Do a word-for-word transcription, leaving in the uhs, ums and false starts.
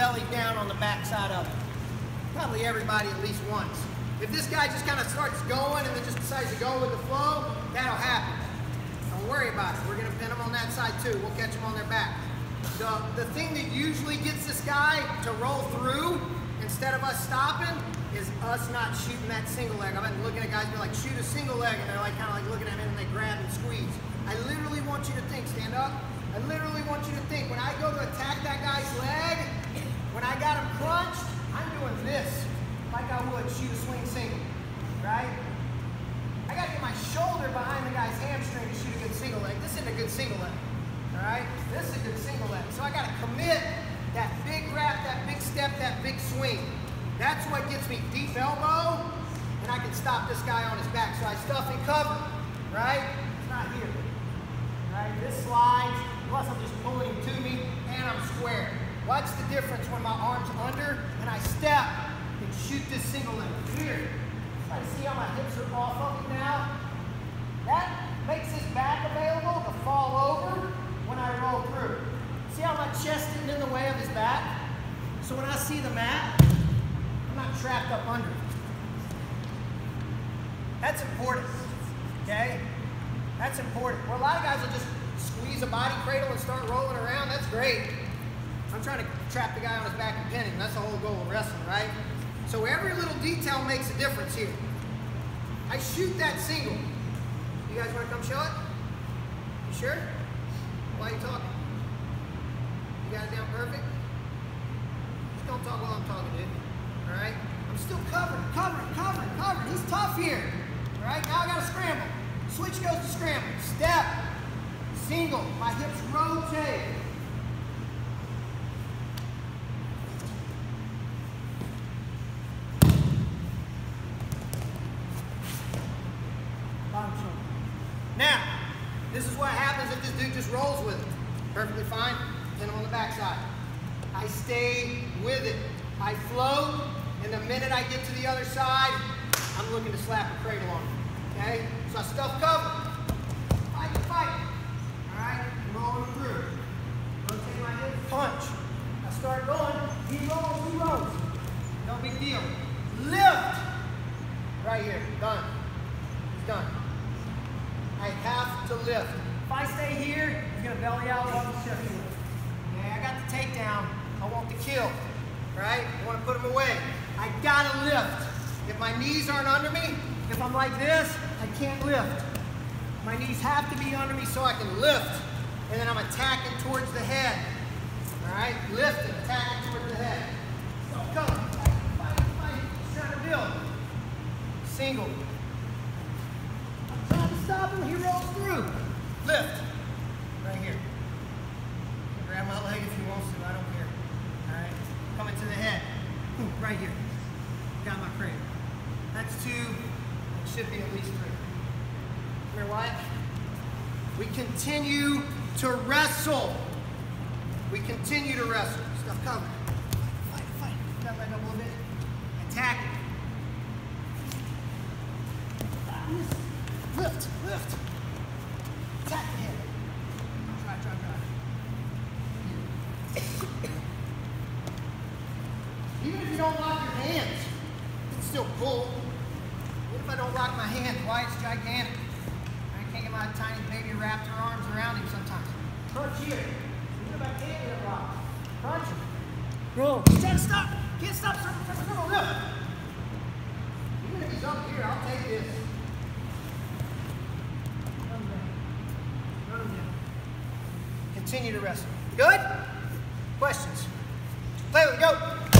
belly down on the back side of it. Probably everybody at least once. If this guy just kind of starts going and then just decides to go with the flow, that'll happen. Don't worry about it. We're going to pin them on that side too. We'll catch them on their back. The, the thing that usually gets this guy to roll through instead of us stopping is us not shooting that single leg. I've been looking at guys be like, shoot a single leg, and they're like kind of like looking at me and they grab and squeeze. I literally want you to think, stand up. I literally want you to think, when I go to attack that guy's leg, when I got him crunched, I'm doing this like I would shoot a swing single, right? I got to get my shoulder behind the guy's hamstring to shoot a good single leg. This isn't a good single leg, all right? This is a good single leg. So I got to commit that big wrap, that big step, that big swing. That's what gets me deep elbow, and I can stop this guy on his back. So I stuff and cover, right? It's not here, right? This slides, plus I'm just pulling him to me, and I'm square. Watch the difference when my arm's under, and I step and shoot this single leg. Here, try to see how my hips are off of him now. That makes his back available to fall over when I roll through. See how my chest isn't in the way of his back? So when I see the mat, I'm not trapped up under it. That's important, okay? That's important. Where a lot of guys will just squeeze a body cradle and start rolling around, that's great. I'm trying to trap the guy on his back and pin him. That's the whole goal of wrestling, right? So every little detail makes a difference here. I shoot that single. You guys want to come show it? You sure? Why are you talking? You got it down perfect? Just don't talk while I'm talking, dude. All right? I'm still covering, covering, covering, covering. He's tough here. All right? Now I got to scramble. Switch goes to scramble. Step. Single. My hips rotate. Now, this is what happens if this dude just rolls with it. Perfectly fine. Pin him on the backside. I stay with it. I float, and the minute I get to the other side, I'm looking to slap a cradle on him. Okay? So I stuff cover. Fight, fight. All right? Rolling through. Rotate my hips. Punch. I start going. He rolls, he rolls. No big deal. Lift. Right here. Done. He's done. I have to lift. If I stay here, he's going to belly out on the shift. Okay, I got the takedown. I want the kill. Right? I want to put him away. I got to lift. If my knees aren't under me, if I'm like this, I can't lift. My knees have to be under me so I can lift. And then I'm attacking towards the head. All right? Lifting, attacking towards the head. So come. Fight, fight, fight. Just trying to build. Single. Stop him, he rolls through. Lift. Right here. Grab my leg if he wants to, I don't care. Alright? Coming to the head. Ooh, right here. Got my cradle. That's two. It should be at least three. Come here, Wyatt. We continue to wrestle. We continue to wrestle. Stuff coming. Fight, fight. Got my leg up a little bit. Attack it. Lift, lift. Attack the head. Try, try, try. Even if you don't lock your hands, you can still pull. What if I don't lock my hands? Why it's gigantic? I can't get my tiny baby raptor arms around him sometimes. Crunch here. Even if I can't get it locked. Crunch him. Roll. He's trying to stop. Can't stop. Circle, lift. Even if he's up here, I'll take this. Continue to wrestle. Good? Questions? Play with it, go.